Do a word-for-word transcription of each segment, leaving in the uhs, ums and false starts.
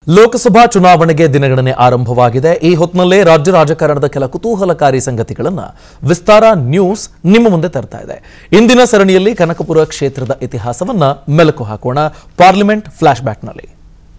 ಲೋಕಸಭಾ ಚುನಾವಣೆಗೆ ದಿನಗಣನೆ ಆರಂಭವಾಗಿದೆ. ಈ ಹೊತ್ತಿನಲ್ಲೇ ರಾಜ್ಯ ರಾಜಕಾರಣದ ಕೆಲ ಕುತೂಹಲಕಾರಿ ಸಂಗತಿಗಳನ್ನು ವಿಸ್ತಾರ ನ್ಯೂಸ್ ನಿಮ್ಮ ಮುಂದೆ ತರ್ತಾ ಇದೆ. ಇಂದಿನ ಸರಣಿಯಲ್ಲಿ ಕನಕಪುರ ಕ್ಷೇತ್ರದ ಇತಿಹಾಸವನ್ನ ಮೆಲುಕು ಹಾಕೋಣ ಪಾರ್ಲಿಮೆಂಟ್ ಫ್ಲಾಶ್ ಬ್ಯಾಕ್ನಲ್ಲಿ.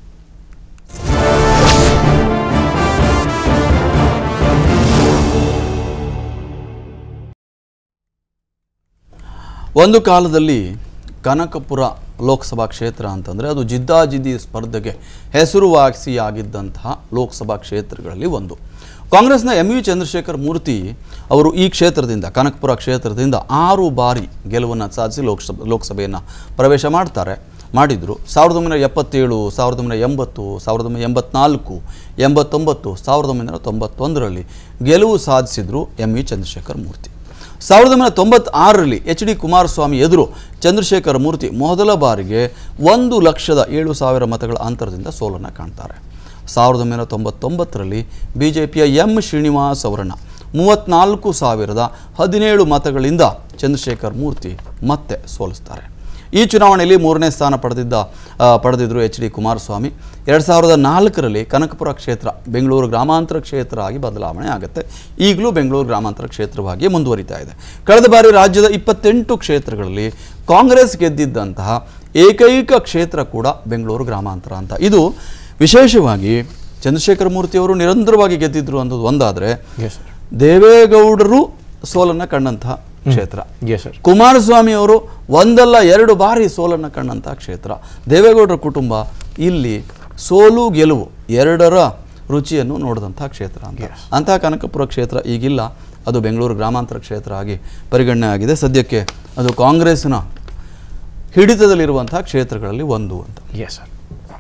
ಒಂದು ಕಾಲದಲ್ಲಿ ಕನಕಪುರ ಲೋಕಸಭಾ ಕ್ಷೇತ್ರ ಅಂತಂದರೆ ಅದು ಜಿದ್ದಾಜಿದ್ದಿ ಸ್ಪರ್ಧೆಗೆ ಹೆಸರುವಾಸಿಯಾಗಿದ್ದಂತಹ ಲೋಕಸಭಾ ಕ್ಷೇತ್ರಗಳಲ್ಲಿ ಒಂದು. ಕಾಂಗ್ರೆಸ್ನ ಎಂ ವಿ ಚಂದ್ರಶೇಖರ ಮೂರ್ತಿ ಅವರು ಈ ಕ್ಷೇತ್ರದಿಂದ ಕನಕಪುರ ಕ್ಷೇತ್ರದಿಂದ ಆರು ಬಾರಿ ಗೆಲುವನ್ನು ಸಾಧಿಸಿ ಲೋಕಸಭೆ ಲೋಕಸಭೆಯನ್ನು ಪ್ರವೇಶ ಮಾಡ್ತಾರೆ ಮಾಡಿದರು. ಸಾವಿರದ ಒಂಬೈನೂರ ಎಪ್ಪತ್ತೇಳು, ಸಾವಿರದ ಒಂಬೈನೂರ ಎಂಬತ್ತು, ಸಾವಿರದ ಒಂಬೈನೂರ ಎಂಬತ್ನಾಲ್ಕು, ಎಂಬತ್ತೊಂಬತ್ತು, ಸಾವಿರದ ಒಂಬೈನೂರ ತೊಂಬತ್ತೊಂದರಲ್ಲಿ ಗೆಲುವು ಸಾಧಿಸಿದರು ಎಂ ವಿ ಚಂದ್ರಶೇಖರ ಮೂರ್ತಿ. ಸಾವಿರದ ಒಂಬೈನೂರ ತೊಂಬತ್ತಾರರಲ್ಲಿ ಎಚ್ ಡಿ ಕುಮಾರಸ್ವಾಮಿ ಎದುರು ಚಂದ್ರಶೇಖರ ಮೂರ್ತಿ ಮೊದಲ ಬಾರಿಗೆ ಒಂದು ಲಕ್ಷದ ಏಳು ಸಾವಿರ ಮತಗಳ ಅಂತರದಿಂದ ಸೋಲನ್ನು ಕಾಣ್ತಾರೆ. ಸಾವಿರದ ಒಂಬೈನೂರ ತೊಂಬತ್ತೊಂಬತ್ತರಲ್ಲಿ ಬಿ ಜೆ ಪಿಯ ಎಂ ಶ್ರೀನಿವಾಸ್ ಅವರನ್ನು ಮೂವತ್ತ್ನಾಲ್ಕು ಸಾವಿರದ ಹದಿನೇಳು ಮತಗಳಿಂದ ಚಂದ್ರಶೇಖರ ಮೂರ್ತಿ ಮತ್ತೆ ಸೋಲಿಸ್ತಾರೆ. ಈ ಚುನಾವಣೆಯಲ್ಲಿ ಮೂರನೇ ಸ್ಥಾನ ಪಡೆದಿದ್ದ ಪಡೆದಿದ್ದರು ಎಚ್ ಡಿ ಕುಮಾರಸ್ವಾಮಿ. ಎರಡು ಸಾವಿರದ ನಾಲ್ಕರಲ್ಲಿ ಕನಕಪುರ ಕ್ಷೇತ್ರ ಬೆಂಗಳೂರು ಗ್ರಾಮಾಂತರ ಕ್ಷೇತ್ರ ಆಗಿ ಬದಲಾವಣೆ ಆಗುತ್ತೆ. ಈಗಲೂ ಬೆಂಗಳೂರು ಗ್ರಾಮಾಂತರ ಕ್ಷೇತ್ರವಾಗಿ ಮುಂದುವರಿತಾ ಇದೆ. ಕಳೆದ ಬಾರಿ ರಾಜ್ಯದ ಇಪ್ಪತ್ತೆಂಟು ಕ್ಷೇತ್ರಗಳಲ್ಲಿ ಕಾಂಗ್ರೆಸ್ ಗೆದ್ದಿದ್ದಂತಹ ಏಕೈಕ ಕ್ಷೇತ್ರ ಕೂಡ ಬೆಂಗಳೂರು ಗ್ರಾಮಾಂತರ ಅಂತ. ಇದು ವಿಶೇಷವಾಗಿ ಚಂದ್ರಶೇಖರ ಮೂರ್ತಿಯವರು ನಿರಂತರವಾಗಿ ಗೆದ್ದಿದ್ರು ಅನ್ನೋದು ಒಂದಾದರೆ, ದೇವೇಗೌಡರು ಸೋಲನ್ನು ಕಂಡಂತಹ ಕ್ಷೇತ್ರ, ಕುಮಾರಸ್ವಾಮಿ ಅವರು ಒಂದಲ್ಲ ಎರಡು ಬಾರಿ ಸೋಲನ್ನು ಕಂಡಂತಹ ಕ್ಷೇತ್ರ. ದೇವೇಗೌಡರ ಕುಟುಂಬ ಇಲ್ಲಿ ಸೋಲು ಗೆಲುವು ಎರಡರ ರುಚಿಯನ್ನು ನೋಡಿದಂತಹ ಕ್ಷೇತ್ರ ಅಂತ. ಅಂತಹ ಕನಕಪುರ ಕ್ಷೇತ್ರ ಈಗಿಲ್ಲ, ಅದು ಬೆಂಗಳೂರು ಗ್ರಾಮಾಂತರ ಕ್ಷೇತ್ರ ಆಗಿ ಪರಿಗಣನೆ ಆಗಿದೆ. ಸದ್ಯಕ್ಕೆ ಅದು ಕಾಂಗ್ರೆಸ್ನ ಹಿಡಿತದಲ್ಲಿರುವಂತಹ ಕ್ಷೇತ್ರಗಳಲ್ಲಿ ಒಂದು ಅಂತ. Yes sir.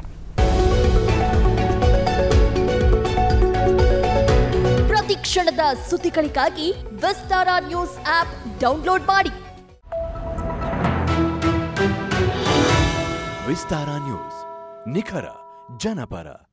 ಪ್ರತಿ ಕ್ಷಣದ ಸುದ್ದಿಗಳಿಗಾಗಿ ವಿಸ್ತಾರ ನ್ಯೂಸ್ ಆಪ್ ಡೌನ್ಲೋಡ್ ಮಾಡಿ. ವಿಸ್ತಾರ ನ್ಯೂಸ್, ನಿಖರ ಜನಪರ.